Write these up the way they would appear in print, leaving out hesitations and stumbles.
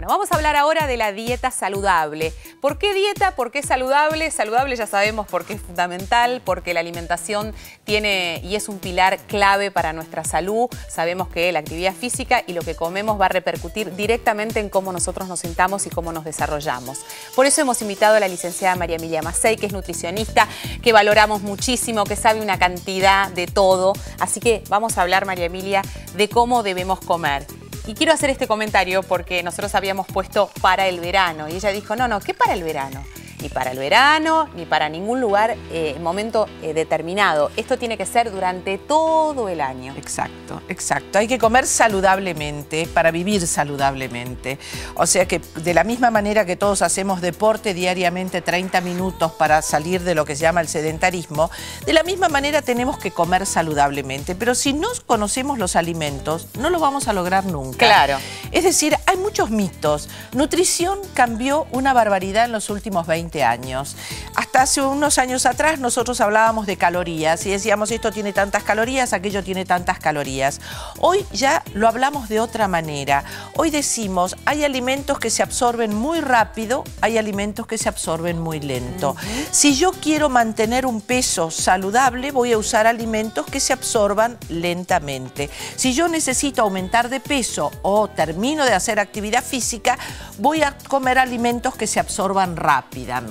Bueno, vamos a hablar ahora de la dieta saludable. ¿Por qué dieta? ¿Por qué saludable? Saludable ya sabemos porque es fundamental, porque la alimentación tiene y es un pilar clave para nuestra salud. Sabemos que la actividad física y lo que comemos va a repercutir directamente en cómo nosotros nos sintamos y cómo nos desarrollamos. Por eso hemos invitado a la licenciada María Emilia Macei, que es nutricionista, que valoramos muchísimo, que sabe una cantidad de todo. Así que vamos a hablar, María Emilia, de cómo debemos comer. Y quiero hacer este comentario porque nosotros habíamos puesto para el verano. Y ella dijo, no, ¿qué para el verano? Ni para el verano, ni para ningún lugar, momento determinado. Esto tiene que ser durante todo el año. Exacto, exacto. Hay que comer saludablemente para vivir saludablemente. O sea que de la misma manera que todos hacemos deporte diariamente 30 minutos para salir de lo que se llama el sedentarismo, de la misma manera tenemos que comer saludablemente. Pero si no conocemos los alimentos, no lo vamos a lograr nunca. Claro. Es decir, hay muchos mitos. Nutrición cambió una barbaridad en los últimos 20 años. Hasta hace unos años atrás nosotros hablábamos de calorías y decíamos esto tiene tantas calorías, aquello tiene tantas calorías. Hoy ya lo hablamos de otra manera. Hoy decimos hay alimentos que se absorben muy rápido, hay alimentos que se absorben muy lento. Si yo quiero mantener un peso saludable, voy a usar alimentos que se absorban lentamente. Si yo necesito aumentar de peso o termino de hacer actividad física, voy a comer alimentos que se absorban rápidamente.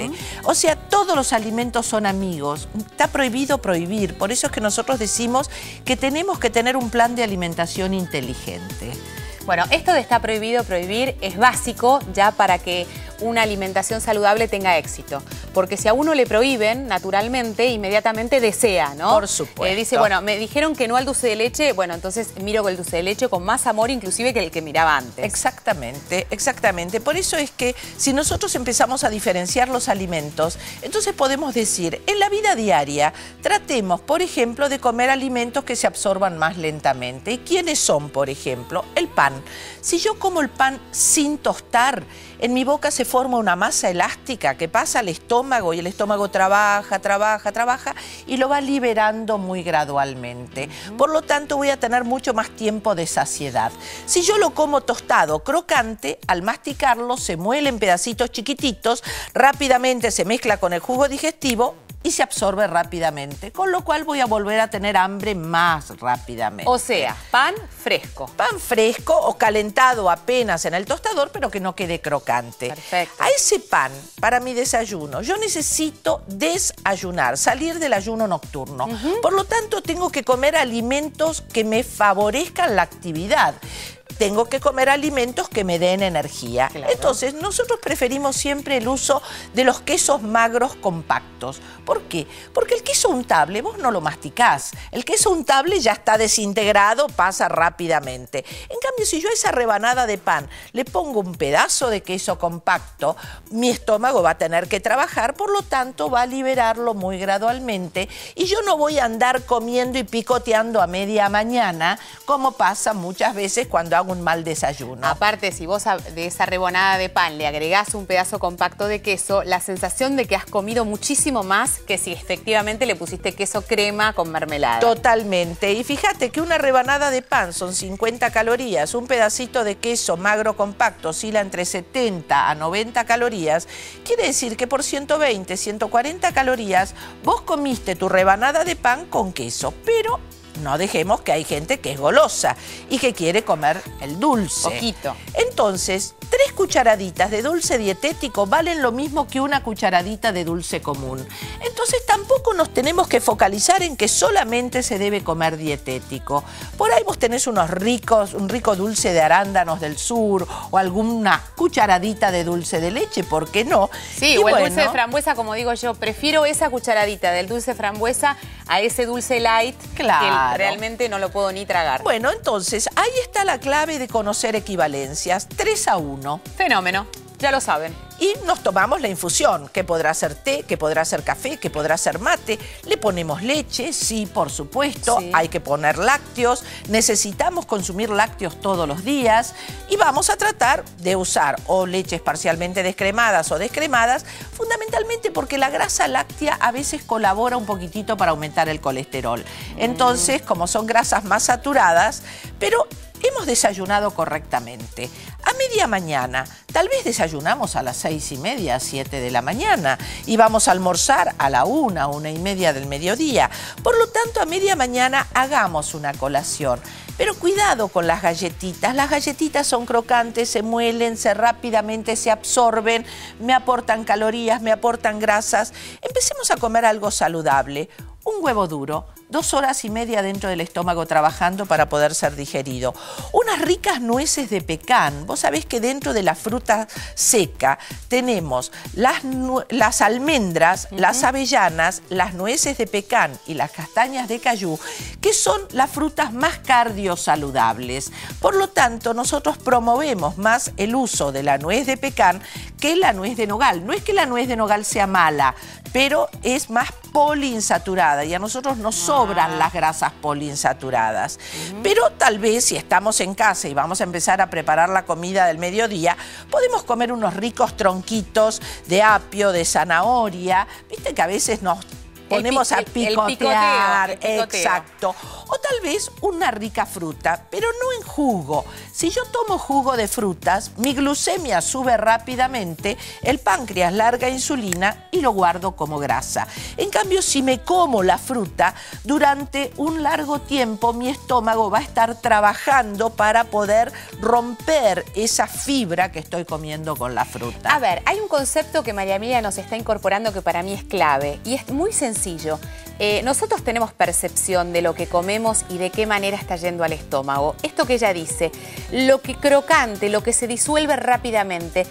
O sea, todos los alimentos son amigos. Está prohibido prohibir. Por eso es que nosotros decimos que tenemos que tener un plan de alimentación inteligente. Bueno, esto de está prohibido prohibir es básico ya para que una alimentación saludable tenga éxito. Porque si a uno le prohíben, naturalmente, inmediatamente desea, ¿no? Por supuesto. Dice, bueno, me dijeron que no al dulce de leche, bueno, entonces miro con el dulce de leche con más amor inclusive que el que miraba antes. Exactamente, exactamente. Por eso es que si nosotros empezamos a diferenciar los alimentos, entonces podemos decir, en la vida diaria, tratemos, por ejemplo, de comer alimentos que se absorban más lentamente. ¿Y quiénes son, por ejemplo? El pan. Si yo como el pan sin tostar, en mi boca se forma una masa elástica que pasa al estómago y el estómago trabaja y lo va liberando muy gradualmente. Por lo tanto, voy a tener mucho más tiempo de saciedad. Si yo lo como tostado, crocante, al masticarlo se muele en pedacitos chiquititos, rápidamente se mezcla con el jugo digestivo y se absorbe rápidamente, con lo cual voy a volver a tener hambre más rápidamente. O sea, pan fresco. Pan fresco o calentado apenas en el tostador, pero que no quede crocante. Perfecto. A ese pan, para mi desayuno, yo necesito desayunar, salir del ayuno nocturno. Por lo tanto, tengo que comer alimentos que me favorezcan la actividad. Tengo que comer alimentos que me den energía. Claro. Entonces, nosotros preferimos siempre el uso de los quesos magros compactos. ¿Por qué? Porque el queso untable vos no lo masticás. El queso untable ya está desintegrado, pasa rápidamente. En cambio, si yo a esa rebanada de pan le pongo un pedazo de queso compacto, mi estómago va a tener que trabajar, por lo tanto va a liberarlo muy gradualmente y yo no voy a andar comiendo y picoteando a media mañana, como pasa muchas veces cuando hago un mal desayuno. Aparte, si vos de esa rebanada de pan le agregás un pedazo compacto de queso, la sensación de que has comido muchísimo más que si efectivamente le pusiste queso crema con mermelada. Totalmente. Y fíjate que una rebanada de pan son 50 calorías, un pedacito de queso magro compacto oscila entre 70 a 90 calorías, quiere decir que por 120, 140 calorías vos comiste tu rebanada de pan con queso, pero no dejemos que hay gente que es golosa y que quiere comer el dulce. Poquito. Entonces, 3 cucharaditas de dulce dietético valen lo mismo que una cucharadita de dulce común. Entonces, tampoco nos tenemos que focalizar en que solamente se debe comer dietético. Por ahí vos tenés un rico dulce de arándanos del sur o alguna cucharadita de dulce de leche, ¿por qué no? Sí, o el dulce de frambuesa, como digo yo, prefiero esa cucharadita del dulce de frambuesa a ese dulce light. Claro. Que realmente no lo puedo ni tragar. Bueno, entonces, ahí está la clave de conocer equivalencias. 3-1. Fenómeno, ya lo saben. Y nos tomamos la infusión, que podrá ser té, que podrá ser café, que podrá ser mate. Le ponemos leche, sí, por supuesto. Sí. Hay que poner lácteos. Necesitamos consumir lácteos todos los días. Y vamos a tratar de usar o leches parcialmente descremadas o descremadas, fundamentalmente porque la grasa láctea a veces colabora un poquitito para aumentar el colesterol. Entonces, como son grasas más saturadas, pero hemos desayunado correctamente. A media mañana, tal vez desayunamos a las 6:30, 7 de la mañana y vamos a almorzar a la 1, 1:30 del mediodía. Por lo tanto, a media mañana hagamos una colación. Pero cuidado con las galletitas son crocantes, se muelen, rápidamente se absorben, me aportan calorías, me aportan grasas. Empecemos a comer algo saludable. Un huevo duro, 2 horas y media dentro del estómago trabajando para poder ser digerido. Unas ricas nueces de pecan. Vos sabés que dentro de la fruta seca tenemos las almendras, las avellanas, las nueces de pecan y las castañas de cayú, que son las frutas más cardiosaludables. Por lo tanto, nosotros promovemos más el uso de la nuez de pecan que la nuez de nogal. No es que la nuez de nogal sea mala, pero es más poliinsaturadas y a nosotros nos sobran las grasas poliinsaturadas. Pero tal vez si estamos en casa y vamos a empezar a preparar la comida del mediodía, podemos comer unos ricos tronquitos de apio, de zanahoria. Viste que a veces nos ponemos a picotear, el picoteo. Exacto. O tal vez una rica fruta, pero no en jugo. Si yo tomo jugo de frutas, mi glucemia sube rápidamente, el páncreas larga insulina y lo guardo como grasa. En cambio, si me como la fruta, durante un largo tiempo mi estómago va a estar trabajando para poder romper esa fibra que estoy comiendo con la fruta. A ver, hay un concepto que María Emilia nos está incorporando que para mí es clave y es muy sencillo. Nosotros tenemos percepción de lo que comemos y de qué manera está yendo al estómago. Esto que ella dice, lo que crocante, lo que se disuelve rápidamente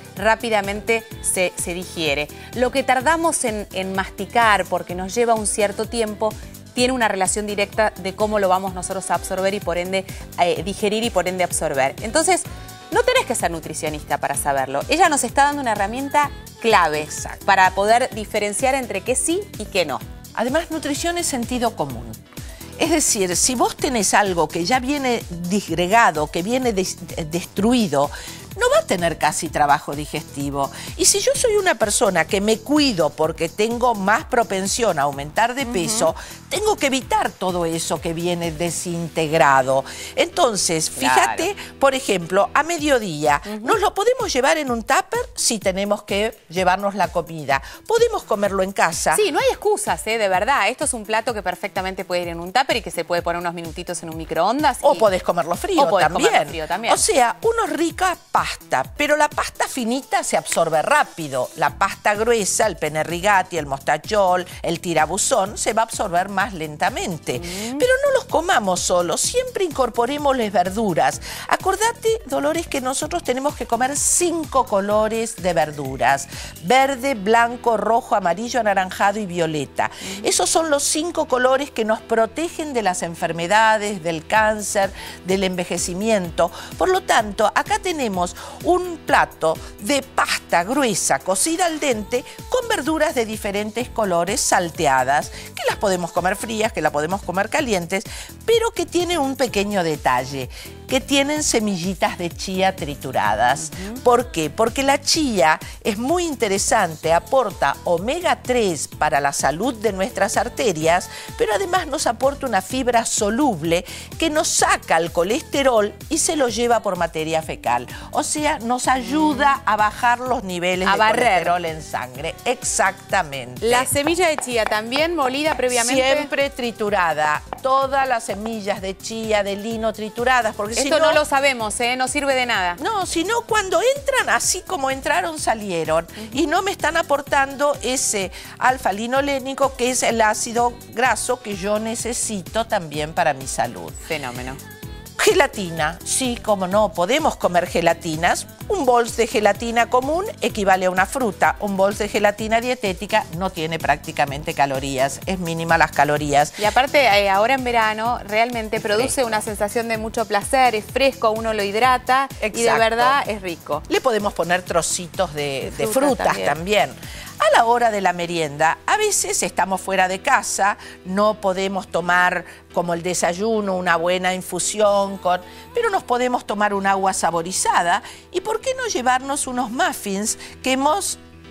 se digiere. Lo que tardamos en masticar porque nos lleva un cierto tiempo, tiene una relación directa de cómo lo vamos nosotros a absorber y por ende digerir y por ende absorber. Entonces, no tenés que ser nutricionista para saberlo. Ella nos está dando una herramienta clave para poder diferenciar entre qué sí y qué no. Además, nutrición es sentido común. Es decir, si vos tenés algo que ya viene disgregado, que viene destruido, no va a tener casi trabajo digestivo. Y si yo soy una persona que me cuido porque tengo más propensión a aumentar de peso, tengo que evitar todo eso que viene desintegrado. Entonces, fíjate, por ejemplo, a mediodía, ¿nos lo podemos llevar en un tupper? Si tenemos que llevarnos la comida. ¿Podemos comerlo en casa? Sí, no hay excusas, de verdad. Esto es un plato que perfectamente puede ir en un tupper y que se puede poner unos minutitos en un microondas. O podés comerlo frío también. O sea, unos ricas pasta, pero la pasta finita se absorbe rápido. La pasta gruesa, el penne rigati, el mostacciol, el tirabuzón, se va a absorber más lentamente. Pero no los comamos solos, siempre incorporemos las verduras. Acordate, Dolores, que nosotros tenemos que comer 5 colores de verduras: verde, blanco, rojo, amarillo, anaranjado y violeta. Esos son los 5 colores que nos protegen de las enfermedades, del cáncer, del envejecimiento. Por lo tanto, acá tenemos un plato de pasta gruesa cocida al dente con verduras de diferentes colores salteadas, que las podemos comer frías, que las podemos comer calientes, pero que tiene un pequeño detalle, que tienen semillitas de chía trituradas. ¿Por qué? Porque la chía es muy interesante, aporta omega 3 para la salud de nuestras arterias, pero además nos aporta una fibra soluble que nos saca el colesterol y se lo lleva por materia fecal. O sea, nos ayuda a bajar los niveles de colesterol en sangre. Exactamente. La semilla de chía también molida previamente. Siempre triturada. Todas las semillas de chía, de lino trituradas. Porque esto no lo sabemos, no sirve de nada. No, sino cuando entran, así como entraron, salieron. Y no me están aportando ese alfa-linolénico, que es el ácido graso que yo necesito también para mi salud. Fenómeno. Gelatina, sí, como no, podemos comer gelatinas. Un bols de gelatina común equivale a una fruta. Un bols de gelatina dietética no tiene prácticamente calorías, es mínima las calorías. Y aparte, ahora en verano, realmente produce una sensación de mucho placer, es fresco, uno lo hidrata. Exacto. Y de verdad es rico. Le podemos poner trocitos de frutas también. A la hora de la merienda, a veces estamos fuera de casa, no podemos tomar como el desayuno una buena infusión, pero nos podemos tomar un agua saborizada. ¿Y por qué no llevarnos unos muffins que hemos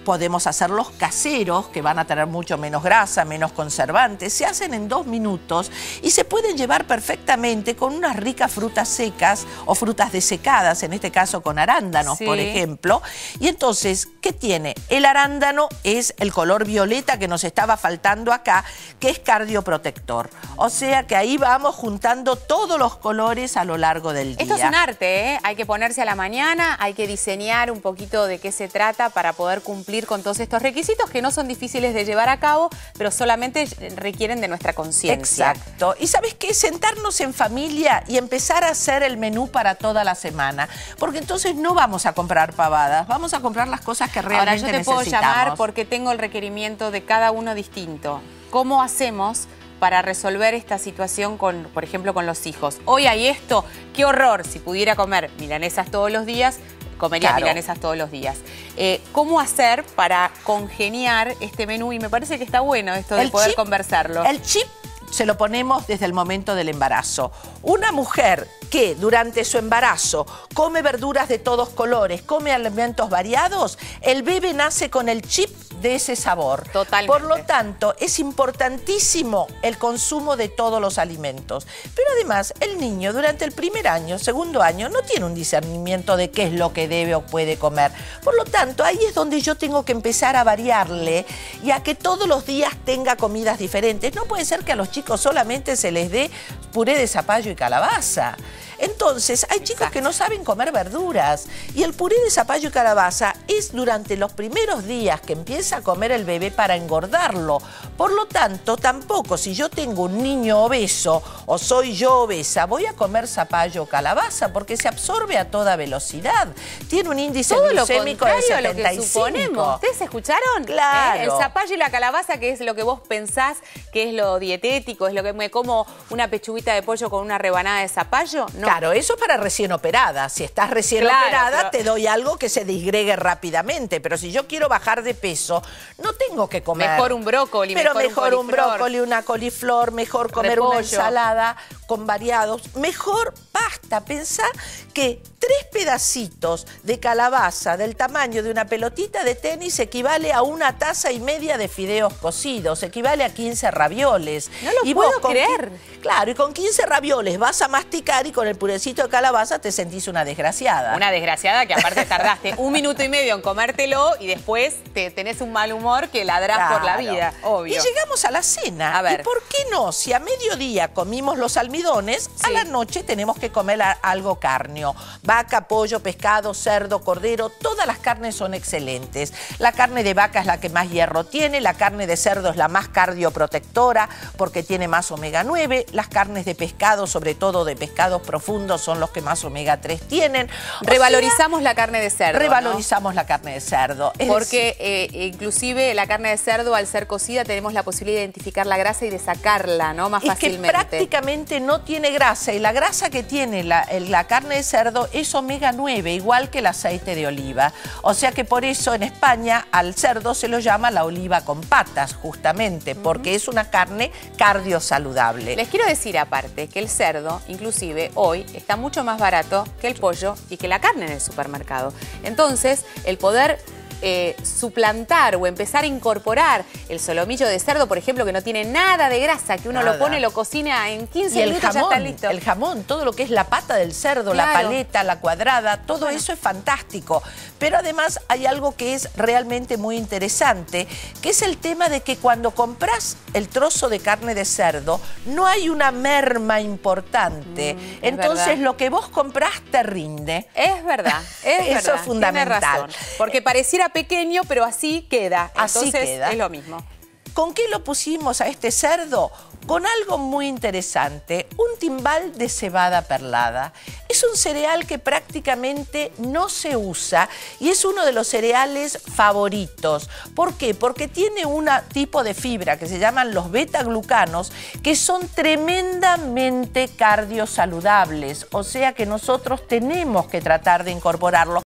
Podemos hacerlos caseros, que van a tener mucho menos grasa, menos conservantes. Se hacen en 2 minutos y se pueden llevar perfectamente con unas ricas frutas secas o frutas desecadas, en este caso con arándanos, por ejemplo. Y entonces, ¿qué tiene? El arándano es el color violeta que nos estaba faltando acá, que es cardioprotector. O sea que ahí vamos juntando todos los colores a lo largo del día. Esto es un arte, ¿eh? Hay que ponerse a la mañana, hay que diseñar un poquito de qué se trata para poder cumplir con todos estos requisitos que no son difíciles de llevar a cabo, pero solamente requieren de nuestra conciencia. Exacto. ¿Y sabes qué? Sentarnos en familia y empezar a hacer el menú para toda la semana. Porque entonces no vamos a comprar pavadas, vamos a comprar las cosas que realmente necesitamos. Ahora yo te puedo llamar porque tengo el requerimiento de cada uno distinto. ¿Cómo hacemos para resolver esta situación con, por ejemplo, con los hijos? Hoy hay esto, qué horror, si pudiera comer milanesas todos los días, comería milanesas todos los días. ¿Cómo hacer para congeniar este menú? Y me parece que está bueno esto de poder conversarlo. El chip se lo ponemos desde el momento del embarazo. Una mujer que durante su embarazo come verduras de todos colores, come alimentos variados, el bebé nace con el chip de ese sabor. Totalmente. Por lo tanto, es importantísimo el consumo de todos los alimentos. Pero además, el niño durante el primer año, segundo año, no tiene un discernimiento de qué es lo que debe o puede comer. Por lo tanto, ahí es donde yo tengo que empezar a variarle y a que todos los días tenga comidas diferentes. No puede ser que a los chicos solamente se les dé puré de zapallo y calabaza. Entonces, hay chicos que no saben comer verduras y el puré de zapallo y calabaza es durante los primeros días que empieza a comer el bebé para engordarlo. Por lo tanto, tampoco si yo tengo un niño obeso o soy yo obesa, voy a comer zapallo o calabaza porque se absorbe a toda velocidad. Tiene un índice glucémico de 75. Lo que suponemos. ¿Ustedes escucharon? Claro. El zapallo y la calabaza, que es lo que vos pensás que es lo dietético, es lo que me como una pechuguita de pollo con una rebanada de zapallo. No. Claro, eso para recién operada. Si estás recién operada, te doy algo que se disgregue rápidamente. Pero si yo quiero bajar de peso, no tengo que comer. Mejor un brócoli, mejor un brócoli, una coliflor, mejor comer una ensalada con variados. Mejor pasta. Pensá que 3 pedacitos de calabaza del tamaño de una pelotita de tenis equivale a 1,5 tazas de fideos cocidos. Equivale a 15 ravioles. No lo puedo creer. Claro, y con 15 ravioles vas a masticar y con el purecito de calabaza te sentís una desgraciada. Una desgraciada que aparte tardaste 1,5 minutos en comértelo y después tenés un mal humor que ladrás por la vida, obvio. Y llegamos a la cena. A ver. ¿Y por qué no? Si a mediodía comimos los almidones, a la noche tenemos que comer algo carneo. Vaca, pollo, pescado, cerdo, cordero, todas las carnes son excelentes. La carne de vaca es la que más hierro tiene, la carne de cerdo es la más cardioprotectora porque tiene más omega 9, las carnes de pescado, sobre todo de pescados profundos, son los que más omega 3 tienen. Revalorizamos la carne de cerdo. Revalorizamos la carne de cerdo. Porque inclusive la carne de cerdo, al ser cocida, tenemos la posibilidad de identificar la grasa y de sacarla, ¿no? Más fácilmente. Es que prácticamente no tiene grasa y la grasa que tiene la carne de cerdo es omega 9, igual que el aceite de oliva. O sea que por eso en España al cerdo se lo llama la oliva con patas, justamente, porque es una carne cardiosaludable. Les quiero decir aparte que el cerdo, inclusive hoy, está mucho más barato que el pollo y que la carne en el supermercado. Entonces, el poder suplantar o empezar a incorporar el solomillo de cerdo, por ejemplo, que no tiene nada de grasa, que uno lo pone, lo cocina en 15 minutos, ya está listo. El jamón, todo lo que es la pata del cerdo, la paleta, la cuadrada, todo eso es fantástico. Pero además hay algo que es realmente muy interesante, que es el tema de que cuando compras el trozo de carne de cerdo, no hay una merma importante. Entonces lo que vos comprás te rinde. Es verdad, es verdad. Eso es fundamental. Tiene razón, porque pareciera pequeño, pero así queda. Así Entonces, queda. es lo mismo. ¿Con qué lo pusimos a este cerdo? Con algo muy interesante, un timbal de cebada perlada. Es un cereal que prácticamente no se usa y es uno de los cereales favoritos. ¿Por qué? Porque tiene un tipo de fibra que se llaman los beta-glucanos, que son tremendamente cardiosaludables. O sea que nosotros tenemos que tratar de incorporarlo.